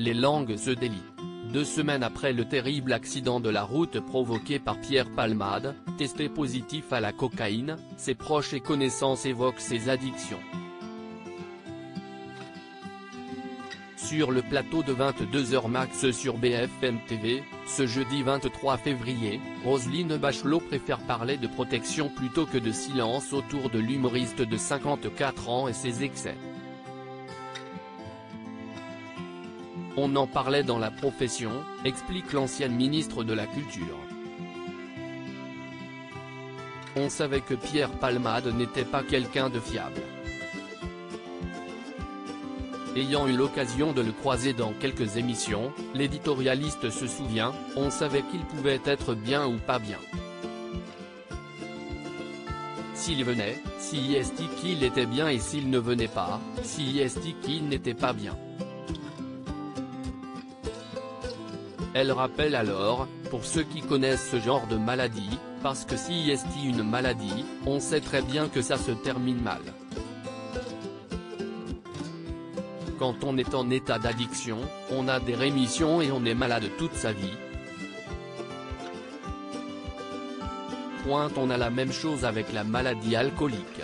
les langues se délient. 2 semaines après le terrible accident de la route provoqué par Pierre Palmade, testé positif à la cocaïne, ses proches et connaissances évoquent ses addictions. Sur le plateau de 22h max sur BFM TV, ce jeudi 23 février, Roselyne Bachelot préfère parler de protection plutôt que de silence autour de l'humoriste de 54 ans et ses excès. On en parlait dans la profession, explique l'ancienne ministre de la Culture. On savait que Pierre Palmade n'était pas quelqu'un de fiable. Ayant eu l'occasion de le croiser dans quelques émissions, l'éditorialiste se souvient, on savait qu'il pouvait être bien ou pas bien. S'il venait, si est qu'il était bien et s'il ne venait pas, si est qu'il n'était pas bien. Elle rappelle alors, pour ceux qui connaissent ce genre de maladie, parce que si est une maladie, on sait très bien que ça se termine mal. Quand on est en état d'addiction, on a des rémissions et on est malade toute sa vie. On a la même chose avec la maladie alcoolique.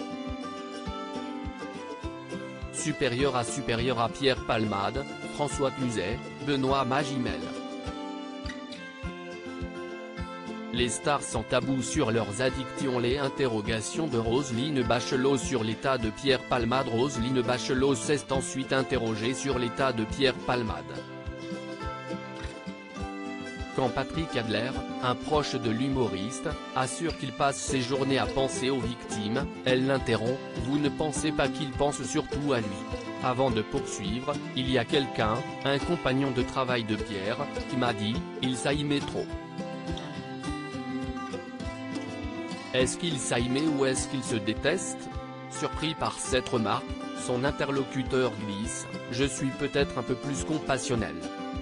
Supérieur à Pierre Palmade, François Cluzet, Benoît Magimel. Les stars sans tabou sur leurs addictions. Les interrogations de Roselyne Bachelot sur l'état de Pierre Palmade. Roselyne Bachelot s'est ensuite interrogée sur l'état de Pierre Palmade. Quand Patrick Adler, un proche de l'humoriste, assure qu'il passe ses journées à penser aux victimes, elle l'interrompt, « Vous ne pensez pas qu'il pense surtout à lui ?» Avant de poursuivre, il y a quelqu'un, un compagnon de travail de Pierre, qui m'a dit, il s'aimait trop. Est-ce qu'il s'aimait ou est-ce qu'il se déteste? Surpris par cette remarque, son interlocuteur glisse, « Je suis peut-être un peu plus compassionnel. »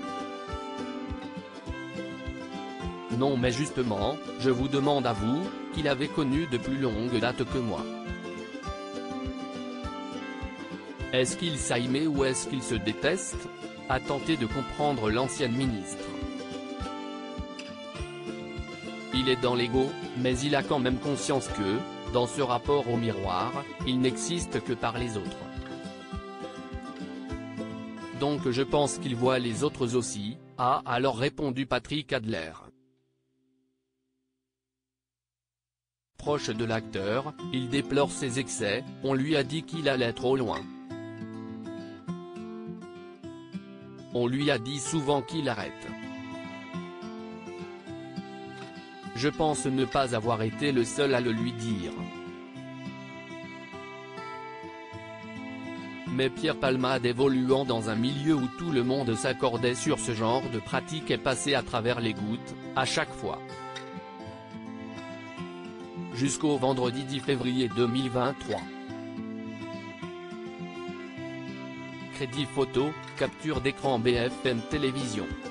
Non mais justement, je vous demande à vous, qui l'avez connu de plus longue date que moi. Est-ce qu'il s'aimait ou est-ce qu'il se déteste? A tenté de comprendre l'ancienne ministre. Il est dans l'ego, mais il a quand même conscience que, dans ce rapport au miroir, il n'existe que par les autres. Donc je pense qu'il voit les autres aussi, a alors répondu Patrick Adler. Proche de l'acteur, il déplore ses excès, on lui a dit qu'il allait trop loin. On lui a dit souvent qu'il arrête. Je pense ne pas avoir été le seul à le lui dire. Mais Pierre Palmade évoluant dans un milieu où tout le monde s'accordait sur ce genre de pratique est passé à travers les gouttes, à chaque fois. Jusqu'au vendredi 10 février 2023. Crédit photo, capture d'écran BFM Télévision.